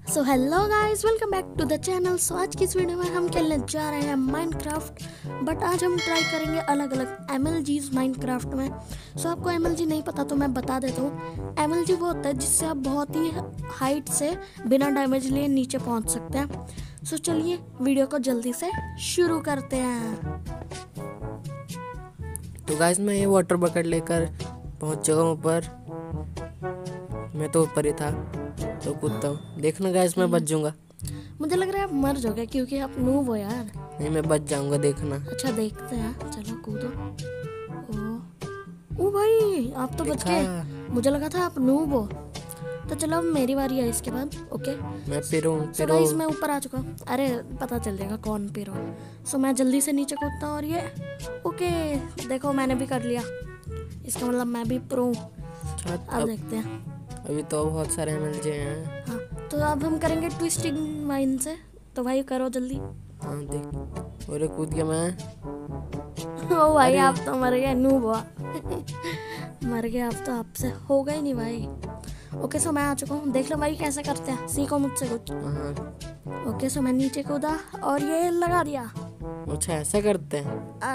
So hello guys, welcome back to the channel. So आज की इस वीडियो में हम खेलने जा रहे हैं माइनक्राफ्ट। बट आज हम ट्राई करेंगे अलग अलग MLGs माइनक्राफ्ट में। सो आपको MLG नहीं पता तो मैं बता देता हूँ। MLG वो होता है जिससे आप बहुत ही हाइट से बिना डैमेज लिए नीचे पहुँच सकते हैं। सो चलिए वीडियो को जल्दी से शुरू करते हैं। तो गाइस मैं ये वाटर बकेट लेकर पहुंच चुका हूँ ऊपर। मैं तो ऊपर ही था तो कूदता हूँ। देखना गाइस मैं बच जाऊंगा। मुझे लग रहा है आप मर जाओगे क्योंकि आप नूब हो यार। नहीं मैं बच जाऊंगा, देखना। अच्छा देखते हैं, चलो कूदो। ओ भाई आप तो बच गए। मुझे लगा था आप नूब हो। तो चलो अब मेरी बारी है इसके बाद। ओके मैं पिरो सो गाइस मैं ऊपर आ चुका हूँ। अरे पता चल जाएगा कौन पिरो। सो मैं जल्दी से नीचे कूदता हूँ और ये ओके देखो मैंने भी कर लिया। इसका मतलब मैं भी प्रो हूँ। अब देखते हैं। अभी तो बहुत सारे MLG हैं। हाँ तो अब हम करेंगे ट्विस्टिंग माइन से। तो भाई करो जल्दी। हाँ देख, और कूद गया मैं। ओ भाई आप तो मर गए, नूब हुआ। मर गए आप तो, आपसे होगा ही नहीं भाई। ओके सो मैं आ चुका हूँ। देख लो भाई कैसे करते हैं, सीखो मुझसे कुछ। ओके सो मैं नीचे कूदा और ये लगा दिया। अच्छा ऐसा करते हैं।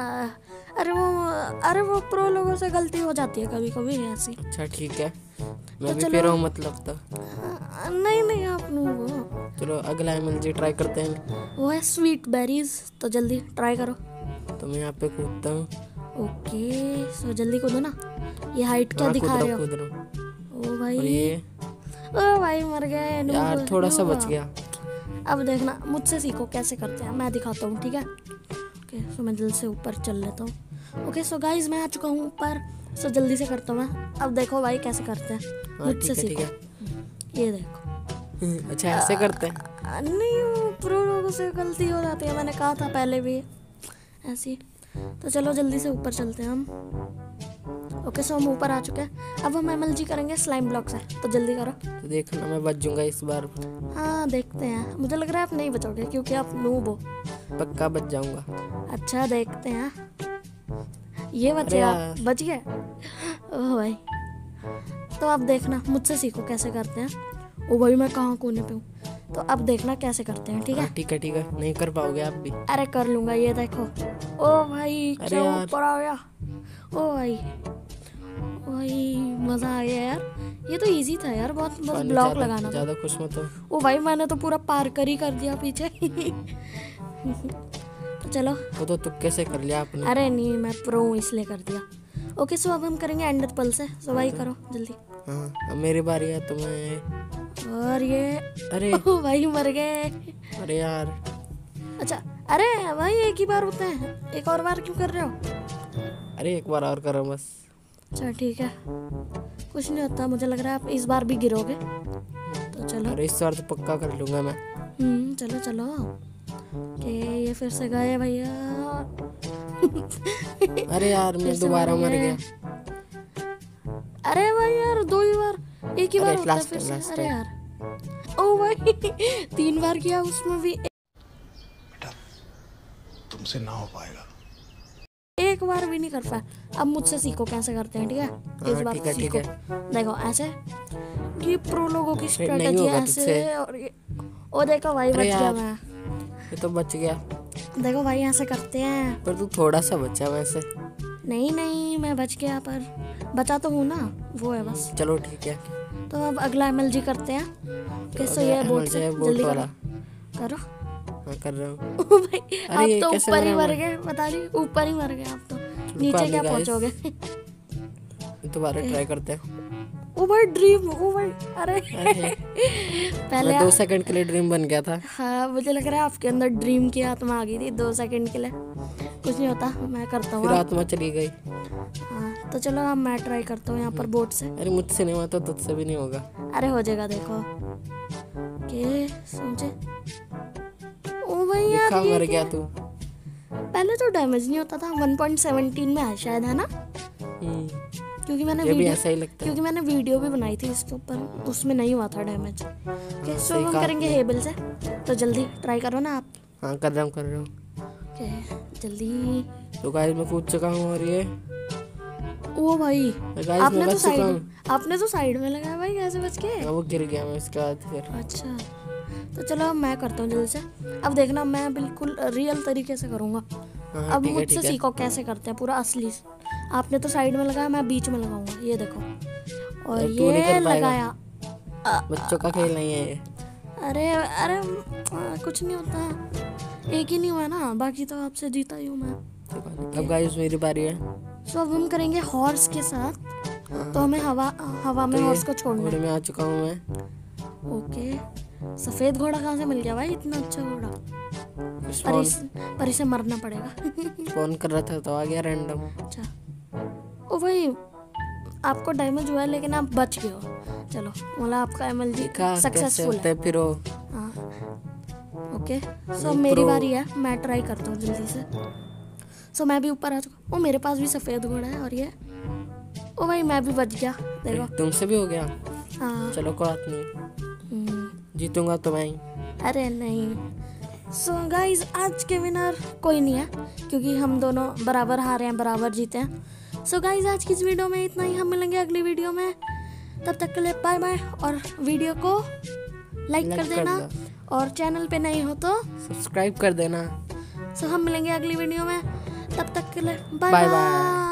अरे वो प्रो लोगों से गलती हो जाती है कभी कभी ऐसी। अच्छा ठीक है, मैं तो भी फिर हूँ मतलब। तो नहीं आप नूब हो। चलो अगला MLG ट्राई करते हैं। वो है स्वीट बेरीज। तो जल्दी ट्राई करो। तो मैं यहाँ पे कूदता हूँ। ओके सो जल्दी कूदो ना। ये हाइट क्या दिखा रहे हो? कूद रहा हूँ। ओ भाई, और ये ओ भाई मर गए यार, थोड़ा सा बच गया। अब देखना मुझसे सीखो कैसे करते हैं, मैं दिखाता हूँ ठीक है। ओके सो मैं जल्दी से ऊपर चल लेता हूँ। ओके सो गाइस मैं आ चुका हूँ ऊपर। सो जल्दी से करता हूँ मैं। अब देखो भाई कैसे करते हैं, मुझसे सीखो। ये देखो। अच्छा ऐसे करते हैं। नहीं वो प्रो लोगों से गलती हो जाती है, मैंने कहा था पहले भी ऐसी। तो चलो जल्दी से ऊपर चलते हैं हम। ओके सो हम ऊपर आ चुके हैं। अब हम MLG करेंगे स्लाइम ब्लॉक से। तो जल्दी करो। तो देखना मैं बच जाऊंगा इस बार। हाँ देखते हैं। मुझे लग रहा है आप नहीं बचोगे क्योंकि आप नूब हो। पक्का बच जाऊंगा। अच्छा देखते हैं। ये बचे, आप बच गए। ओह भाई, तो अब देखना मुझसे सीखो कैसे करते हैं। ओ भाई मैं कहाँ कोने पे हूँ। तो अब देखना कैसे करते हैं ठीक है। ठीक है, नहीं कर पाओगे आप भी। अरे कर लूंगा, ये देखो। ओ भाई क्या ऊपर आ गया। ओ भाई मजा आ गया यार। ये तो इजी था यार बहुत, बस ब्लॉक लगाना था। ज्यादा खुश मत हो। ओ भाई मैंने तो पूरा पार कर दिया पीछे। तो चलो। वो तो तुक्के से कर लिया आपने। अरे नहीं मैं प्रो हूँ इसलिए कर दिया। ओके सो अब हम करेंगे एंडर पल से। सो भाई करो जल्दी। हाँ अब मेरी बारी है तो मैं। और ये अरे भाई मर गए। अरे यार। अच्छा अरे भाई एक ही बार होते हैं, एक और बार क्यों कर रहे हो? अरे एक बार और करो बस। अच्छा ठीक है, कुछ नहीं होता। मुझे लग रहा है आप इस बार भी गिरोगे। तो चलो। अरे इस बार तो पक्का कर लूंगा मैं। चलो चलो। के ये फिर से गए भैया। अरे यार मैं दोबारा मर गया। अरे भाई यार दो ही बार, एक ही बार होता है फिर से। अरे यार ओ भाई 3 बार किया उसमें भी। बेटा तुमसे ना हो पाएगा। एक बार भी नहीं कर पाया। अब मुझसे सीखो कैसे करते हैं ठीक है। इस बार सीखो। देखो ऐसे, ये प्रो लोगों की स्ट्रेटजी ऐसे। और ये ओ देखो भाई बच गया मैं। ये तो बच गया। देखो भाई ऐसे करते हैं। पर तू थोड़ा सा बचा वैसे। नहीं मैं बच गया, पर बचा तो हूँ ना, वो है बस। चलो ठीक है। तो अब अगला MLG करते हैं। कैसे ये बोट से जल्दी करो। हाँ कर रहा हूँ। भाई आप तो ऊपर ही मर गए, बता रही ऊपर ही मर गए आप तो। नीचे क्या पहुँचोगे। दोबारा ट्राई करते हैं। ओ भाई ड्रीम, ओ भाई अरे पहले 2 सेकंड के लिए ड्रीम बन गया था। हाँ मुझे लग रहा है आपके अंदर ड्रीम की आत्मा आ गई थी 2 सेकंड के लिए। कुछ नहीं होता, मैं करता हूँ। फिर आत्मा चली गई। हाँ तो चलो अब मैं ट्राई करता हूँ यहाँ पर बोट से। अरे मुझसे नहीं हुआ तो तुझसे भी नहीं होगा। अरे हो जाएगा देखो। के समझे। ओ भाई यार मर गया तू। पहले तो डैमेज नहीं होता था, 1.17 में है शायद, है ना? क्योंकि मैंने वीडियो भी बनाई थी इसके ऊपर, उसमें नहीं हुआ था डैमेज। ओके सो हम करेंगे हेबल से। तो जल्दी ट्राई करो ना आप। हाँ कर रहा हूँ। ओके जल्दी। तो गाइस मैं कूद चुका हूँ और ये ओ भाई आपने तो साइड में लगाया भाई। ऐसे बच के? वो गिर गया मैं उसके बाद फिर। अच्छा तो चलो अब मैं करता हूँ जल्दी से। अब देखना मैं बिल्कुल रियल तरीके से करूँगा। हाँ अब ठीक है मुझसे ठीक है। सीखो कैसे करते हैं पूरा असली। आपने तो साइड में लगाया, मैं बीच में लगाऊंगा, ये देखो। और तू नहीं ये कर पाएगा। लगाया। बच्चों का खेल नहीं है ये। अरे अरे कुछ नहीं होता, एक ही नहीं हुआ ना, बाकी तो आपसे जीता ही हूँ मैं। अब गाइस मेरी बारी है। सो अब हम करेंगे हॉर्स के साथ। तो हमें हवा में तो हॉर्स को छोड़ना घोड़े है। में आ चुका हूँ मैं। ओके, सफेद घोड़ा कहाँ से मिल गया भाई, इतना अच्छा घोड़ा? पर इसे मरना पड़ेगा। फोन कर रहा था तो आ गया रैंडम। अच्छा ओ भाई, आपको डैमेज हुआ है लेकिन आप बच गए हो। चलो मतलब आपका एमएलजी सक्सेसफुल है। फिर वो हाँ ओके। सो मेरी बारी है, मैं ट्राई करता हूँ जल्दी से। सो मैं भी ऊपर आ चुका। ओ मेरे पास भी सफ़ेद घोड़ा है। और ये ओ भाई मैं भी बच गया, देखो। तुमसे भी हो गया। हाँ चलो कोई बात नहीं, जीतूंगा तो मैं ही। अरे नहीं। सो गाइज आज के विनर कोई नहीं है, क्योंकि हम दोनों बराबर हारे हैं, बराबर जीते हैं। सो गाइज आज की इस वीडियो में इतना ही। हम मिलेंगे अगली वीडियो में, तब तक के लिए बाय बाय। और वीडियो को लाइक कर देना, और चैनल पे नहीं हो तो सब्सक्राइब कर देना। सो हम मिलेंगे अगली वीडियो में, तब तक के लिए बाय बाय बाय। बाय।